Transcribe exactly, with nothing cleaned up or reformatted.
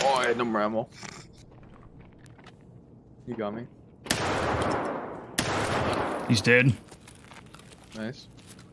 Oh, I had no more ammo. You got me. He's dead. Nice.